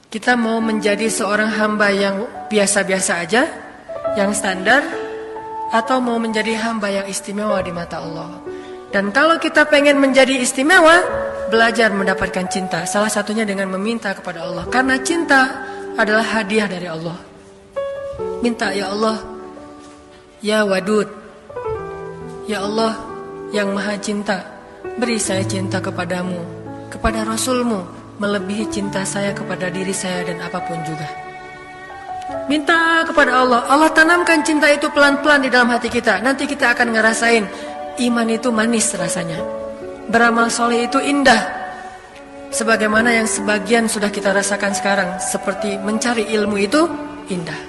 Kita mau menjadi seorang hamba yang biasa-biasa aja, yang standar, atau mau menjadi hamba yang istimewa di mata Allah. Dan kalau kita pengen menjadi istimewa, belajar mendapatkan cinta. Salah satunya dengan meminta kepada Allah. Karena cinta adalah hadiah dari Allah. Minta, ya Allah, ya Wadud, ya Allah yang maha cinta, beri saya cinta kepadamu, kepada Rasulmu, melebihi cinta saya kepada diri saya dan apapun juga. Minta kepada Allah. Allah tanamkan cinta itu pelan-pelan di dalam hati kita. Nanti kita akan ngerasain iman itu manis rasanya, beramal soleh itu indah. Sebagaimana yang sebagian sudah kita rasakan sekarang, seperti mencari ilmu itu indah.